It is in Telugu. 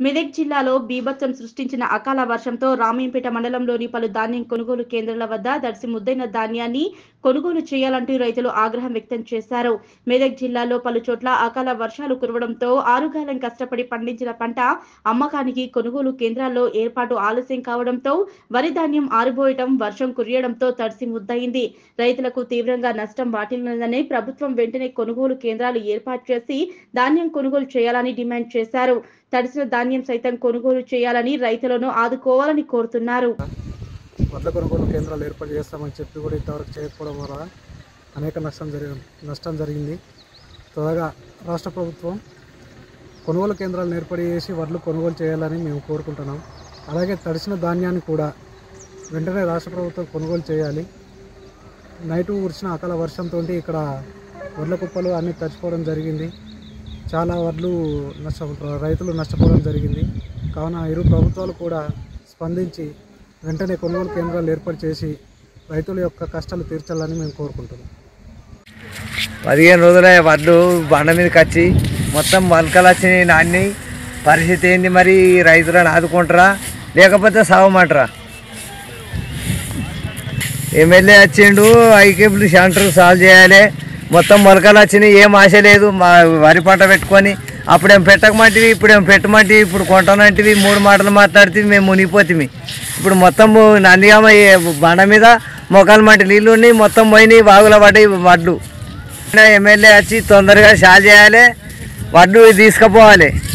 మెదక్ జిల్లాలో బీభత్సం సృష్టించిన అకాల వర్షంతో రామీంపేట మండలంలోని పలు ధాన్యం కొనుగోలు కేంద్రాల వద్ద తడిసి ముద్దైన ధాన్యాన్ని కొనుగోలు చేయాలంటూ రైతులు ఆగ్రహం వ్యక్తం చేశారు. మెదక్ జిల్లాలో పలు చోట్ల అకాల వర్షాలు కురవడంతో ఆరుగాలం కష్టపడి పండించిన పంట అమ్మకానికి కొనుగోలు కేంద్రాల్లో ఏర్పాటు ఆలస్యం కావడంతో వరి ధాన్యం ఆరిపోయటం, వర్షం కురియడంతో తడిసి ముద్దయింది. రైతులకు తీవ్రంగా నష్టం వాటిల్లిందని ప్రభుత్వం వెంటనే కొనుగోలు కేంద్రాలు ఏర్పాటు చేసి ధాన్యం కొనుగోలు చేయాలని డిమాండ్ చేశారు. తడిసిన ధాన్యం సైతం కొనుగోలు చేయాలని రైతులను ఆదుకోవాలని కోరుతున్నారు. వడ్ల కొనుగోలు కేంద్రాలు ఏర్పాటు చేస్తామని చెప్పి కూడా ఇంతవరకు చేయకపోవడం వల్ల అనేక నష్టం జరిగింది. త్వరగా రాష్ట్ర ప్రభుత్వం కొనుగోలు కేంద్రాలను ఏర్పాటు చేసి వడ్లు కొనుగోలు చేయాలని మేము కోరుకుంటున్నాం. అలాగే తడిసిన ధాన్యాన్ని కూడా వెంటనే రాష్ట్ర ప్రభుత్వం కొనుగోలు చేయాలి. నైటు కురిసిన అకాల వర్షంతో ఇక్కడ వడ్ల కుప్పలు అన్నీ తడిచిపోవడం జరిగింది. చాలా వడ్లు రైతులు నష్టపోవడం జరిగింది. కావున ఇరు ప్రభుత్వాలు కూడా స్పందించి వెంటనే కొనుగోలు కేంద్రాలు ఏర్పాటు చేసి రైతుల యొక్క కష్టాలు తీర్చాలని మేము కోరుకుంటున్నాం. 15 రోజుల వడ్లు బండ మీదకి వచ్చి మొత్తం మొలకలు వచ్చినాయి. నాన్ని పరిస్థితి ఏంది? మరి రైతులను ఆదుకుంటారా లేకపోతే సాగమంటారా? ఎమ్మెల్యే వచ్చిండు, ఐకేబుల్ సెంటర్ సాల్వ్ చేయాలి. మొత్తం మొలకలు వచ్చినాయి, ఏం ఆశ లేదు. మా వరి పంట పెట్టుకొని అప్పుడేం పెట్టకమంటివి, ఇప్పుడేం పెట్టమంటివి, ఇప్పుడు కొంటానంటివి, 3 మాటలు మాట్లాడితే మేము మునిగిపోతుంది. ఇప్పుడు మొత్తం నందిగామ బండ మీద మొక్కలు మట్టి నీళ్ళు ఉన్నాయి, మొత్తం పోయినాయి, వాగుల పడ్డాయి వడ్లు. ఎమ్మెల్యే వచ్చి తొందరగా సాల్వ్ చేయాలి, వడ్లు తీసుకుపోవాలి.